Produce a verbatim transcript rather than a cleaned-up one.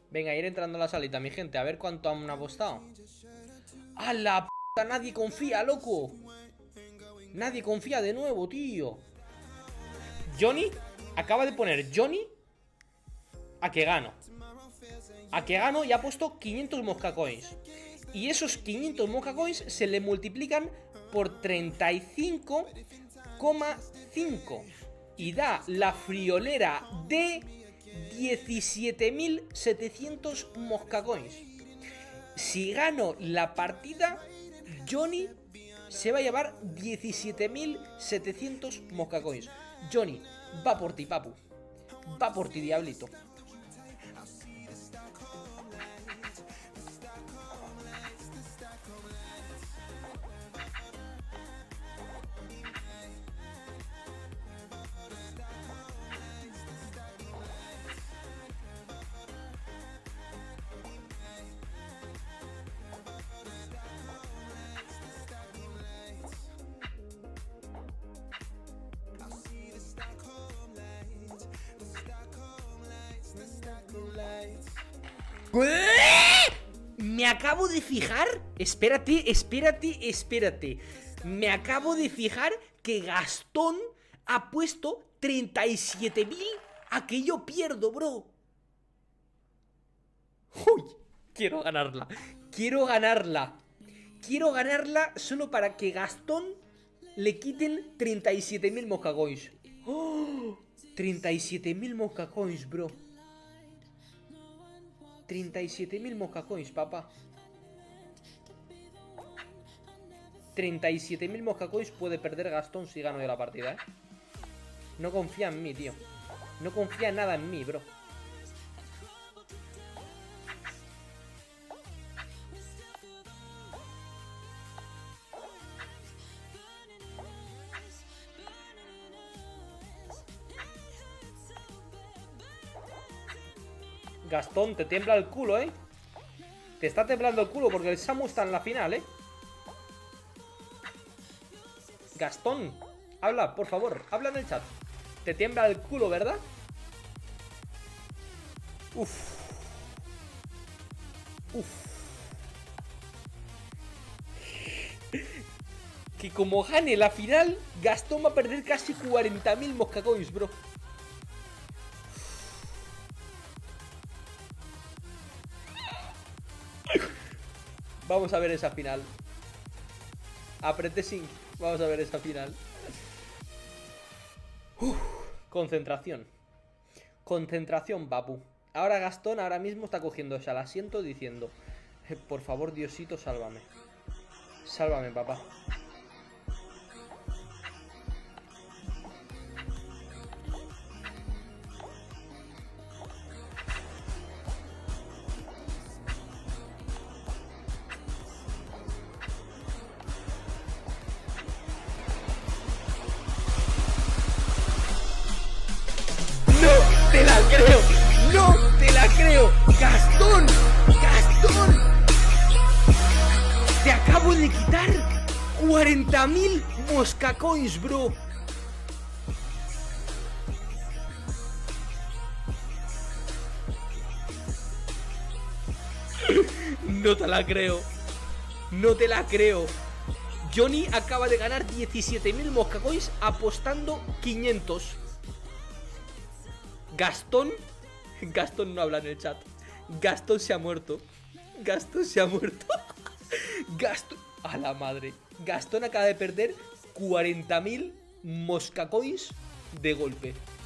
Venga, ir entrando a la salita, mi gente. A ver cuánto han apostado. ¡A la p***! Nadie confía, loco. Nadie confía de nuevo, tío. Johnny acaba de poner Johnny a que gano. A que gano y ha puesto quinientos Mosca Coins. Y esos quinientos Mosca Coins se le multiplican por treinta y cinco coma cinco. Y da la friolera de diecisiete mil setecientos Mosca Coins. Si gano la partida, Johnny se va a llevar diecisiete mil setecientos Mosca Coins. Johnny, va por ti, papu. Va por ti, diablito. Me acabo de fijar. Espérate, espérate, espérate. Me acabo de fijar que Gastón ha puesto treinta y siete mil a que yo pierdo, bro. Uy, quiero ganarla. Quiero ganarla. Quiero ganarla solo para que Gastón le quiten treinta y siete mil Mosca Coins. Oh, treinta y siete mil Mosca Coins, bro. treinta y siete mil Mosca Coins, papá. treinta y siete mil Mosca Coins puede perder Gastón si gano yo la partida, ¿eh? No confía en mí, tío. No confía nada en mí, bro. Gastón, te tiembla el culo, ¿eh? Te está temblando el culo porque el Samu está en la final, ¿eh? Gastón, habla, por favor, habla en el chat. Te tiembla el culo, ¿verdad? Uf. Uf. Que como gane la final, Gastón va a perder casi cuarenta mil Mosca Coins, bro. Vamos a ver esa final. Apreté sin. Vamos a ver esa final. Uf, concentración. Concentración, papu. Ahora Gastón ahora mismo está cogiéndose al asiento diciendo: por favor, Diosito, sálvame. Sálvame, papá. ¡Te la creo! ¡No te la creo! ¡Gastón! ¡Gastón! ¡Te acabo de quitar cuarenta mil Mosca Coins, bro! No te la creo. No te la creo. Johnny acaba de ganar diecisiete mil Mosca Coins apostando quinientos. Gastón, Gastón no habla en el chat. Gastón se ha muerto. Gastón se ha muerto. Gastón, a la madre. Gastón acaba de perder cuarenta mil Mosca Coins de golpe.